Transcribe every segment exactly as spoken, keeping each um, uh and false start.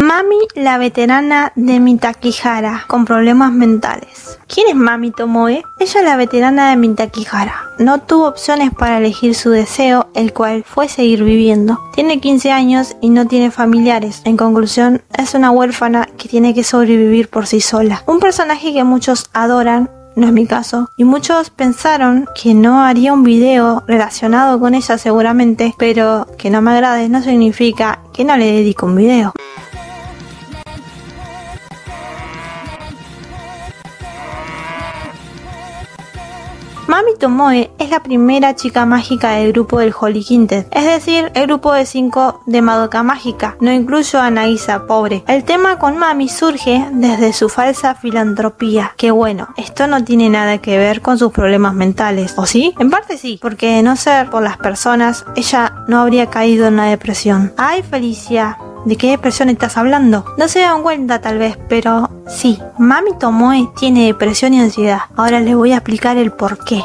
Mami, la veterana de Mitakihara, con problemas mentales. ¿Quién es Mami Tomoe? Ella es la veterana de Mitakihara. No tuvo opciones para elegir su deseo, el cual fue seguir viviendo. Tiene quince años y no tiene familiares. En conclusión, es una huérfana que tiene que sobrevivir por sí sola. Un personaje que muchos adoran, no es mi caso, y muchos pensaron que no haría un video relacionado con ella seguramente, pero que no me agrade no significa que no le dedico un video. Mami Tomoe es la primera chica mágica del grupo del Holy Quintet, es decir, el grupo de cinco de Madoka Mágica. No incluyo a Nagisa, pobre. El tema con Mami surge desde su falsa filantropía, que bueno, esto no tiene nada que ver con sus problemas mentales, ¿o sí? En parte sí, porque de no ser por las personas, ella no habría caído en una depresión. ¡Ay, Felicia! ¿De qué depresión estás hablando? No se dan cuenta tal vez, pero sí, Mami Tomoe tiene depresión y ansiedad. Ahora les voy a explicar el por qué.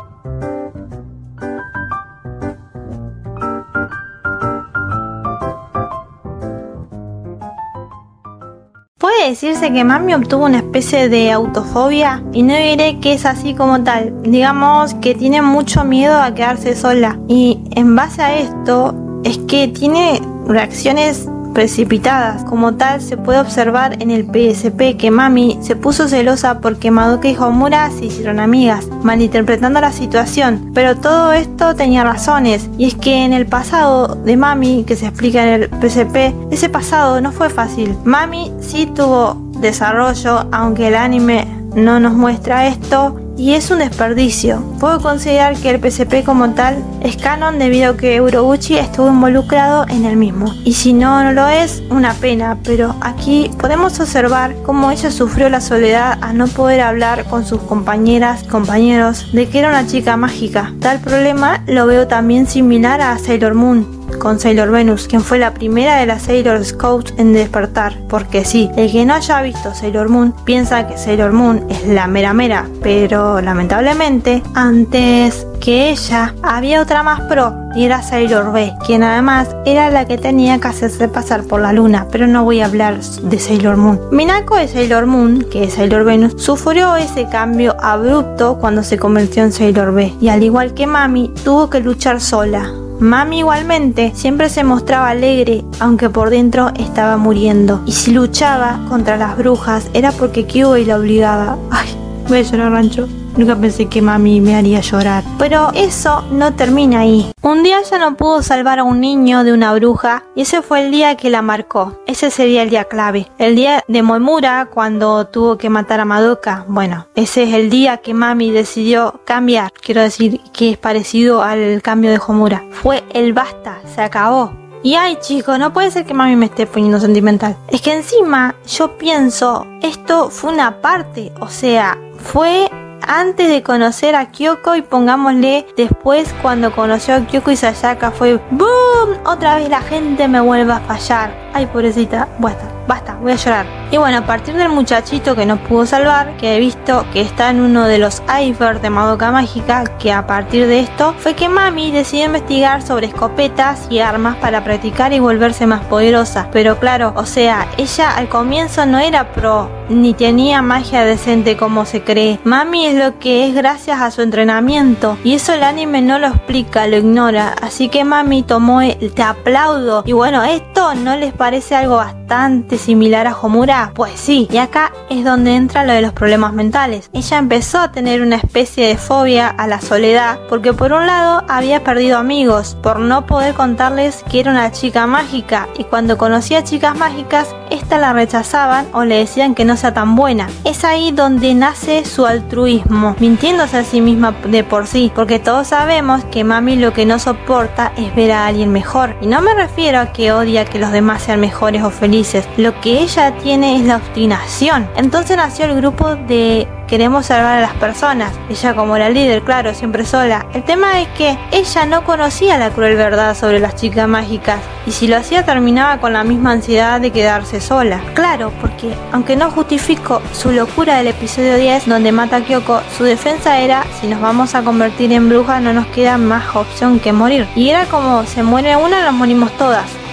Puede decirse que Mami obtuvo una especie de autofobia, y no diré que es así como tal. Digamos que tiene mucho miedo a quedarse sola, y en base a esto es que tiene reacciones precipitadas. Como tal, se puede observar en el P S P que Mami se puso celosa porque Madoka y Homura se hicieron amigas, malinterpretando la situación, pero todo esto tenía razones, y es que en el pasado de Mami, que se explica en el P S P, ese pasado no fue fácil. Mami sí tuvo desarrollo, aunque el anime no nos muestra esto, y es un desperdicio. Puedo considerar que el P S P como tal es canon debido a que Urobuchi estuvo involucrado en el mismo, y si no, no lo es, una pena, pero aquí podemos observar cómo ella sufrió la soledad a no poder hablar con sus compañeras y compañeros de que era una chica mágica. Tal problema lo veo también similar a Sailor Moon con Sailor Venus, quien fue la primera de las Sailor Scouts en despertar, porque sí, el que no haya visto Sailor Moon piensa que Sailor Moon es la mera mera, pero lamentablemente antes que ella había otra más pro, y era Sailor V, quien además era la que tenía que hacerse pasar por la luna, pero no voy a hablar de Sailor Moon. Minako de Sailor Moon, que es Sailor Venus, sufrió ese cambio abrupto cuando se convirtió en Sailor V, y al igual que Mami, tuvo que luchar sola. Mami igualmente siempre se mostraba alegre, aunque por dentro estaba muriendo, y si luchaba contra las brujas era porque Kyubey la obligaba. Ay, voy a llorar, Rancho. Nunca pensé que Mami me haría llorar. Pero eso no termina ahí. Un día ella no pudo salvar a un niño de una bruja, y ese fue el día que la marcó. Ese sería el día clave. El día de Moemura, cuando tuvo que matar a Madoka. Bueno, ese es el día que Mami decidió cambiar. Quiero decir que es parecido al cambio de Homura. Fue el basta, se acabó. Y ay, chicos, no puede ser que Mami me esté poniendo sentimental. Es que encima yo pienso, esto fue una parte, o sea, fue antes de conocer a Kyoko, y pongámosle después cuando conoció a Kyoko y Sayaka fue ¡boom! Otra vez la gente me vuelve a fallar. Ay, pobrecita, basta, basta, voy a llorar. Y bueno, a partir del muchachito que no pudo salvar, que he visto que está en uno de los icebergs de Madoka Mágica, que a partir de esto fue que Mami decidió investigar sobre escopetas y armas para practicar y volverse más poderosa. Pero claro, o sea, ella al comienzo no era pro, ni tenía magia decente como se cree. Mami es lo que es gracias a su entrenamiento, y eso el anime no lo explica, lo ignora. Así que Mami Tomoe, te aplaudo. Y bueno, esto no les parece algo bastante similar a Homura, pues sí, y acá es donde entra lo de los problemas mentales. Ella empezó a tener una especie de fobia a la soledad, porque por un lado había perdido amigos por no poder contarles que era una chica mágica, y cuando conocía chicas mágicas, esta la rechazaban o le decían que no sea tan buena. Es ahí donde nace su altruismo, mintiéndose a sí misma de por sí, porque todos sabemos que Mami lo que no soporta es ver a alguien mejor, y no me refiero a que odia que los demás sean mejores o felices. Lo que ella tiene es la obstinación. Entonces nació el grupo de queremos salvar a las personas. Ella como la líder, claro, siempre sola. El tema es que ella no conocía la cruel verdad sobre las chicas mágicas, y si lo hacía terminaba con la misma ansiedad de quedarse sola. Claro, porque aunque no justifico su locura del episodio diez donde mata a Kyoko, su defensa era: si nos vamos a convertir en brujas no nos queda más opción que morir. Y era como, se muere una, nos morimos todas.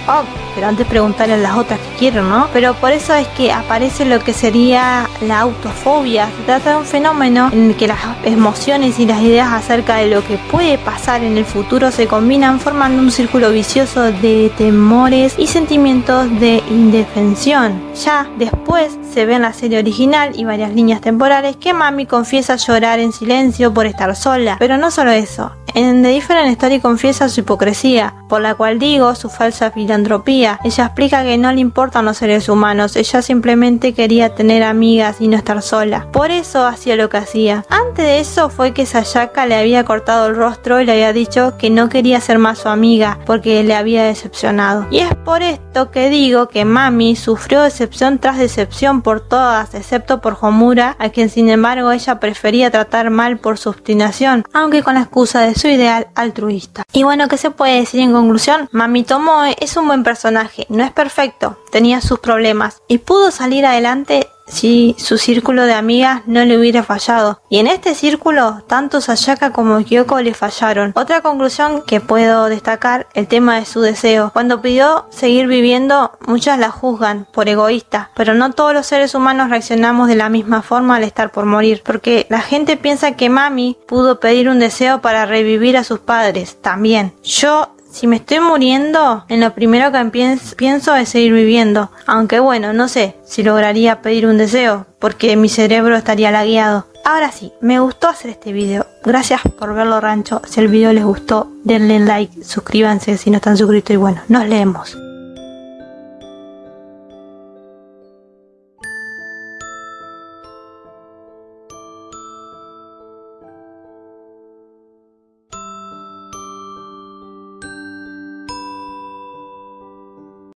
Oh, pero antes preguntarle a las otras que quieren, ¿no? Pero por eso es que aparece lo que sería la autofobia. Se trata de un fenómeno en el que las emociones y las ideas acerca de lo que puede pasar en el futuro se combinan formando un círculo vicioso de temores y sentimientos de indefensión. Ya después se ve en la serie original y varias líneas temporales que Mami confiesa llorar en silencio por estar sola. Pero no solo eso. En The Different Story confiesa su hipocresía, por la cual digo su falsa filantropía. Ella explica que no le importan los seres humanos, ella simplemente quería tener amigas y no estar sola. Por eso hacía lo que hacía. Antes de eso fue que Sayaka le había cortado el rostro y le había dicho que no quería ser más su amiga porque le había decepcionado. Y es por esto que digo que Mami sufrió decepción tras decepción por todas, excepto por Homura, a quien sin embargo ella prefería tratar mal por su obstinación, aunque con la excusa de su ideal altruista. Y bueno, ¿qué se puede decir en conclusión? Mami Tomoe es un buen personaje, no es perfecto, tenía sus problemas y pudo salir adelante si su círculo de amigas no le hubiera fallado. Y en este círculo, tanto Sayaka como Kyoko le fallaron. Otra conclusión que puedo destacar, el tema de su deseo. Cuando pidió seguir viviendo, muchas la juzgan por egoísta, pero no todos los seres humanos reaccionamos de la misma forma al estar por morir, porque la gente piensa que Mami pudo pedir un deseo para revivir a sus padres. También. Yo Si me estoy muriendo, en lo primero que pienso es seguir viviendo. Aunque bueno, no sé si lograría pedir un deseo, porque mi cerebro estaría lagueado. Ahora sí, me gustó hacer este video. Gracias por verlo, rancho. Si el video les gustó, denle like, suscríbanse si no están suscritos y bueno, nos leemos.